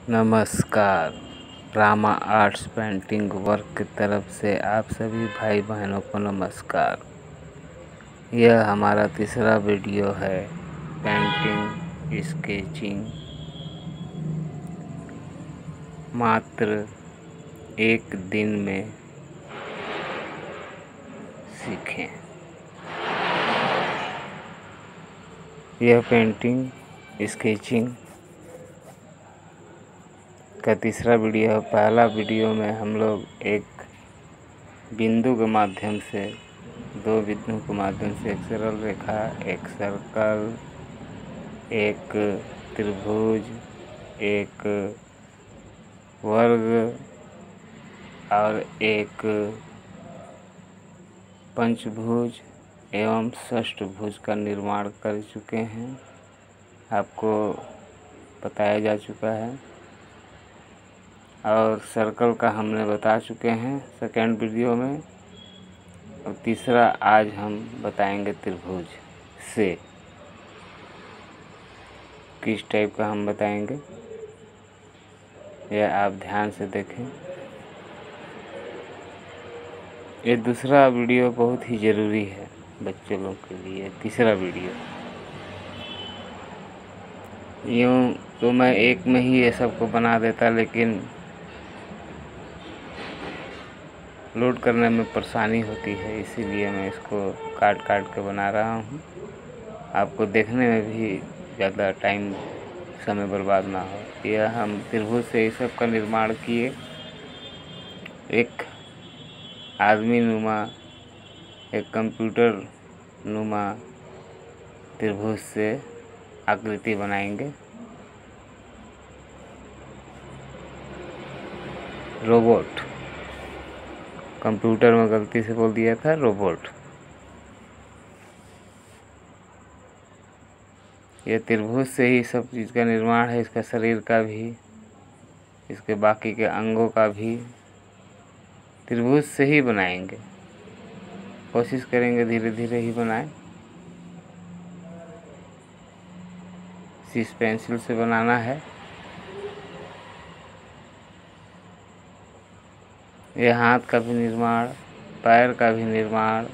नमस्कार। Rama arts painting work की तरफ से आप सभी भाई बहनों को नमस्कार। यह हमारा तीसरा वीडियो है पेंटिंग स्केचिंग। मात्र एक दिन में सीखें। यह पेंटिंग स्केचिंग का तीसरा वीडियो है। पहला वीडियो में हम लोग एक बिंदु के माध्यम से एक सरल रेखा, एक सर्कल, एक त्रिभुज, एक वर्ग और एक पंचभुज एवं षष्ठभुज का निर्माण कर चुके हैं। आपको बताया जा चुका है और सर्कल का हमने बता चुके हैं सेकेंड वीडियो में। और तीसरा आज हम बताएंगे त्रिभुज से किस टाइप का हम बताएंगे, यह आप ध्यान से देखें। ये दूसरा वीडियो बहुत ही ज़रूरी है बच्चे लोग के लिए। तीसरा वीडियो यूँ तो मैं एक में ही ये सबको बना देता, लेकिन लोड करने में परेशानी होती है, इसीलिए मैं इसको काट काट के बना रहा हूँ। आपको देखने में भी ज़्यादा समय बर्बाद ना हो। यह हम त्रिभुज से इस सब का निर्माण किए। एक आदमी नुमा, एक कंप्यूटर नुमा त्रिभुज से आकृति बनाएंगे। रोबोट, कंप्यूटर में गलती से बोल दिया था रोबोट। यह त्रिभुज से ही सब चीज़ का निर्माण है। इसका शरीर का भी, इसके बाकी के अंगों का भी त्रिभुज से ही बनाएंगे। कोशिश करेंगे धीरे धीरे ही बनाएं। सीस पेंसिल से बनाना है। यह हाथ का भी निर्माण, पैर का भी निर्माण,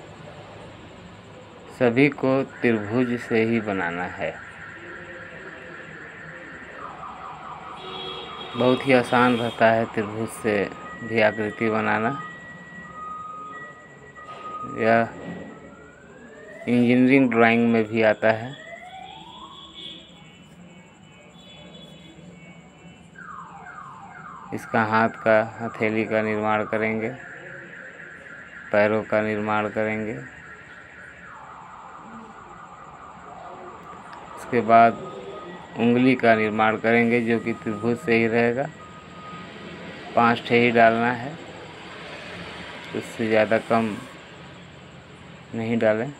सभी को त्रिभुज से ही बनाना है। बहुत ही आसान रहता है त्रिभुज से भी आकृति बनाना। यह इंजीनियरिंग ड्राइंग में भी आता है। इसका हाथ का, हथेली का निर्माण करेंगे, पैरों का निर्माण करेंगे। इसके बाद उंगली का निर्माण करेंगे, जो कि त्रिभुज से ही रहेगा। 5 ठे ही डालना है, उससे ज़्यादा कम नहीं डालें।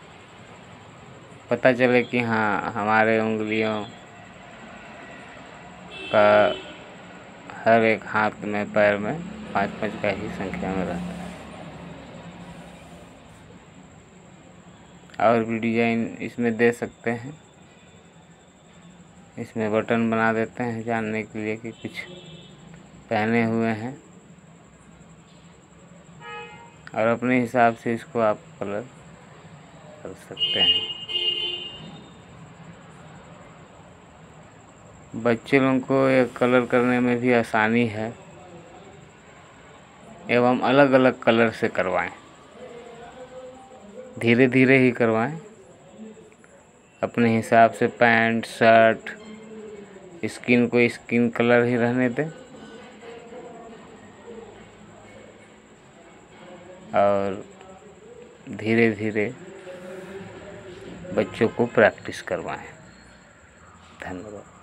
पता चले कि हाँ, हमारे उंगलियों का हर एक हाथ में, पैर में 5-5 का ही संख्या में रहता है। और भी डिजाइन इसमें दे सकते हैं। इसमें बटन बना देते हैं जानने के लिए कि कुछ पहने हुए हैं, और अपने हिसाब से इसको आप कलर कर सकते हैं। बच्चे लोगों को ये कलर करने में भी आसानी है, एवं अलग अलग कलर से करवाएं। धीरे धीरे ही करवाएं। अपने हिसाब से पैंट, शर्ट, स्किन को स्किन कलर ही रहने दें और धीरे धीरे बच्चों को प्रैक्टिस करवाएं। धन्यवाद।